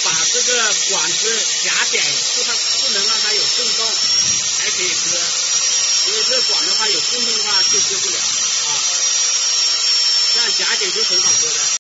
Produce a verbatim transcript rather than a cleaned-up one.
把这个管子夹紧，不它不能让它有震动，才可以割。因为这个管的话有震动的话就割不了啊。这样夹紧就很好割的。